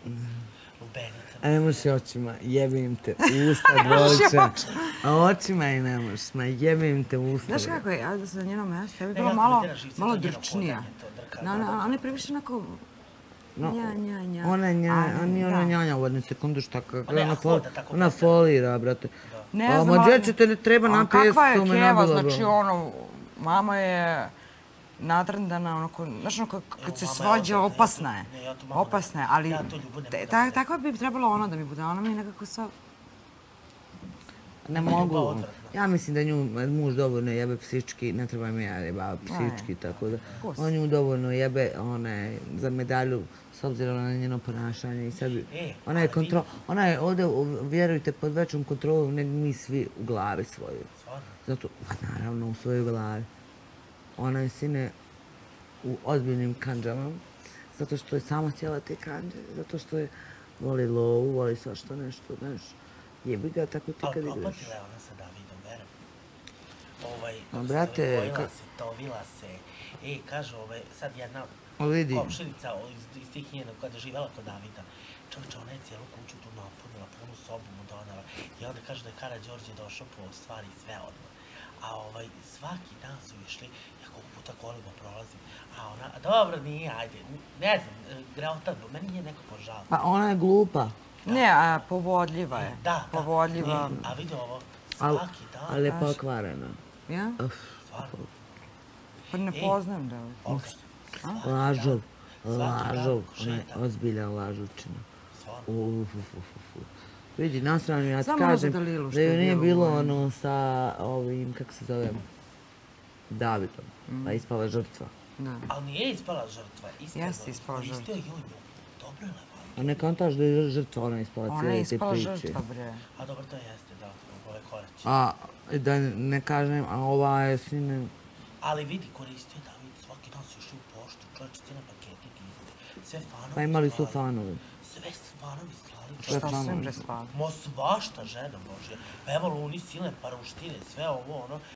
Lubenica. A ne možeš i očima, jebim te, usta dvolična. A očima i ne možeš, ma jebim te usta. Znaš kako je, ajde da se na njeno mesto, ja bi bila malo drčnija. Ona je previše onako... Nja. Ona nije ona njanja u jednu sekundu šta kakva, ona folira, brate. Ne znam, ali... Mađe te ne treba na pesu, kakva je Keva, znači ono, mama je nadrndana, onako, znaš ono, kad se svađa, opasna je. Opasna je, ali takva bi trebalo ona da mi bude, ona mi je nekako sva... Ne mogu. Ja mislim da nju muž dovoljno jebe psički, ne treba mi ja jebava psički, tako da on nju dovoljno jebe za medalju s obzirom na njeno ponašanje i sebi. Ona je ovdje, vjerujte, pod većom kontrolom nego mi svi u glavi svoju. Zato, naravno, u svojoj glavi. Ona je, sine, u ozbiljnim kanđama, zato što je sama htjela te kanđe, zato što je voli lovu, voli svašta nešto, znaš. Jebi ga, tako ti kad igraš. Ali propatila je ona sa Davidom, verujem. Brate... Tovila se. Kažu, sad jedna komšinica iz tih njena koja je živjela kod Davida. Čovječe, ona je cijelu kuću tu napunila, punu sobu mu donala. I onda kažu da je Karađorđe došao po stvari sve odmah. A svaki dan su išli, ja koliko puta kolima prolazim. A ona, dobro, nije, ajde, ne znam, greotarno, meni je nekako žal. Pa ona je glupa. Ne, povodljiva je. Da, povodljiva. A vidi ovo, svaki dan. Ali je pokvarena. Ja? Stvarno. Pa ne poznam da je. Lažov. Ona je ozbiljan lažučina. Vidi, nasrano ja ti kažem da joj nije bilo ono sa ovim, kako se zove, Davidom. Pa ispala žrtva. Ali nije ispala žrtva. Jeste ispala žrtva. Istio Junju. Dobro je lepo. A ne kantaš da je žrtva, ona je ispala cijeli te priče. Ona je ispala žrtva, bre. A dobro, to jeste, da, ove koreće. A, da ne kažem, a ova je sine... Ali vidi, koristio David, svaki dan su išli u poštu, čovječe, cijene paketi gizde, sve fanovi. Pa imali su fanovi. Sve fanovi slali. Šta su im bre slali? Mo svašta, žena Božja. Pa evo luni, silne paruštine, sve ovo, ono.